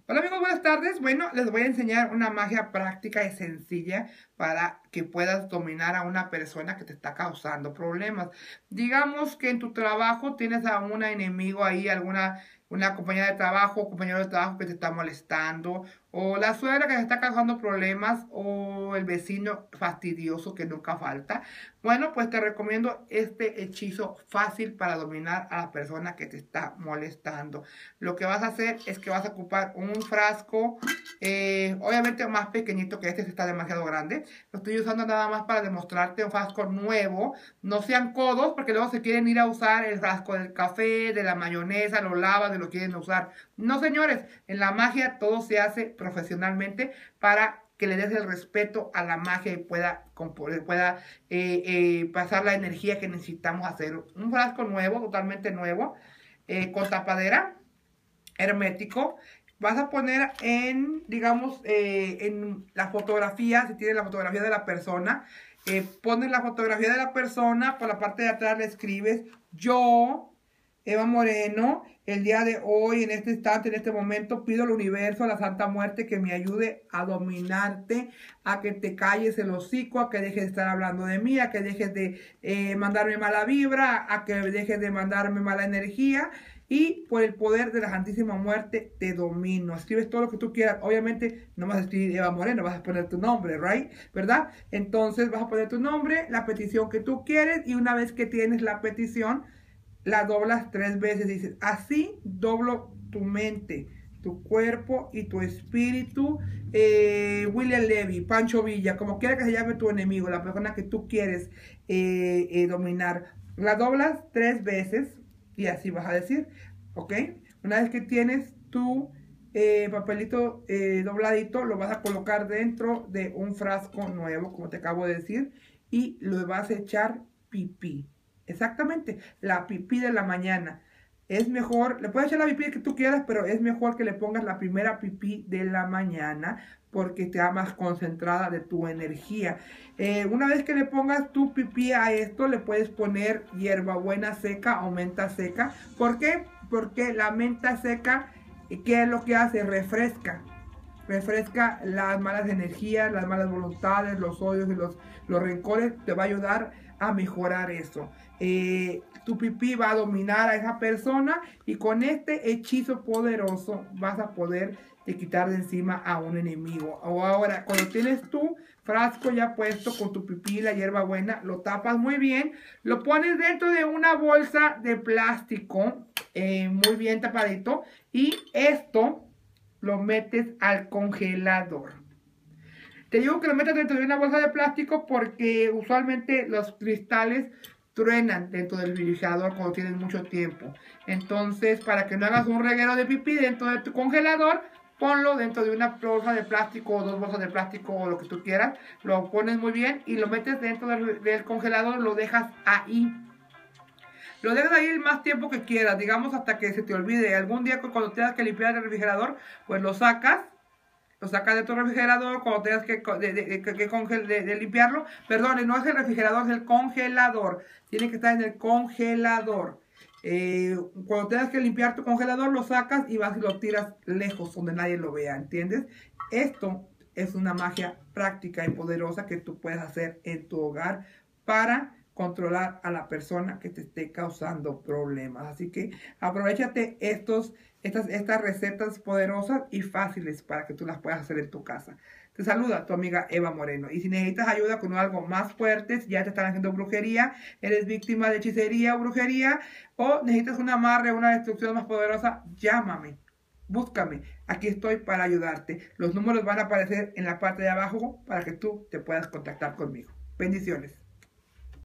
Hola amigos, buenas tardes. Bueno, les voy a enseñar una magia práctica y sencilla para que puedas dominar a una persona que te está causando problemas. Digamos que en tu trabajo tienes a un enemigo ahí, una compañera de trabajo, compañero de trabajo que te está molestando, o la suegra que te está causando problemas, o el vecino fastidioso que nunca falta. Bueno, pues te recomiendo este hechizo fácil para dominar a la persona que te está molestando. Lo que vas a hacer es que vas a ocupar un frasco, obviamente más pequeñito que este está demasiado grande. Lo estoy usando nada más para demostrarte un frasco nuevo. No sean codos porque luego se quieren ir a usar el frasco del café, de la mayonesa, lo lavan y lo quieren usar. No, señores, en la magia todo se hace profesionalmente para que le des el respeto a la magia y pueda pasar la energía que necesitamos hacer. Un frasco nuevo, totalmente nuevo, con tapadera, hermético. Vas a poner digamos, en la fotografía, si tienes la fotografía de la persona, pones la fotografía de la persona, por la parte de atrás le escribes: yo, Eva Moreno, el día de hoy, en este instante, en este momento, pido al universo, a la Santa Muerte, que me ayude a dominarte, a que te calles el hocico, a que dejes de estar hablando de mí, a que dejes de mandarme mala vibra, a que dejes de mandarme mala energía. Y por el poder de la Santísima Muerte te domino. Escribes todo lo que tú quieras. Obviamente no vas a escribir Eva Moreno, vas a poner tu nombre, ¿right? ¿Verdad? Entonces vas a poner tu nombre, la petición que tú quieres, y una vez que tienes la petición, la doblas 3 veces. Dices: así doblo tu mente, tu cuerpo y tu espíritu. William Levy, Pancho Villa, como quiera que se llame tu enemigo, la persona que tú quieres dominar. La doblas 3 veces. Y así vas a decir, ¿ok? Una vez que tienes tu papelito dobladito, lo vas a colocar dentro de un frasco nuevo, como te acabo de decir, y lo vas a echar pipí. Exactamente, la pipí de la mañana. Es mejor, le puedes echar la pipí que tú quieras, pero es mejor que le pongas la primera pipí de la mañana, porque te da más concentrada de tu energía. Una vez que le pongas tu pipí a esto, le puedes poner hierbabuena seca o menta seca. ¿Por qué? Porque la menta seca, ¿qué es lo que hace? Refresca las malas energías, las malas voluntades, los odios y los rencores. Te va a ayudar a mejorar eso. Tu pipí va a dominar a esa persona, y con este hechizo poderoso vas a poder quitar de encima a un enemigo. O ahora, cuando tienes tu frasco ya puesto con tu pipí y la hierbabuena, lo tapas muy bien, lo pones dentro de una bolsa de plástico muy bien tapadito, y esto lo metes al congelador. Te digo que lo metas dentro de una bolsa de plástico porque usualmente los cristales truenan dentro del refrigerador cuando tienes mucho tiempo. Entonces, para que no hagas un reguero de pipí dentro de tu congelador, ponlo dentro de una bolsa de plástico o 2 bolsas de plástico o lo que tú quieras. Lo pones muy bien y lo metes dentro del congelador, lo dejas ahí. Lo dejas ahí el más tiempo que quieras, digamos hasta que se te olvide. Algún día cuando tengas que limpiar el refrigerador, pues lo sacas de tu refrigerador cuando tengas que limpiarlo. Perdón, no es el refrigerador, es el congelador. Tiene que estar en el congelador. Cuando tengas que limpiar tu congelador, lo sacas y vas y lo tiras lejos, donde nadie lo vea, ¿entiendes? Esto es una magia práctica y poderosa que tú puedes hacer en tu hogar para controlar a la persona que te esté causando problemas. Así que aprovechate estas recetas poderosas y fáciles para que tú las puedas hacer en tu casa. Te saluda tu amiga Eva Moreno. Y si necesitas ayuda con algo más fuerte, si ya te están haciendo brujería, eres víctima de hechicería o brujería, o necesitas un amarre, una destrucción más poderosa, llámame. Búscame, aquí estoy para ayudarte. Los números van a aparecer en la parte de abajo para que tú te puedas contactar conmigo. Bendiciones.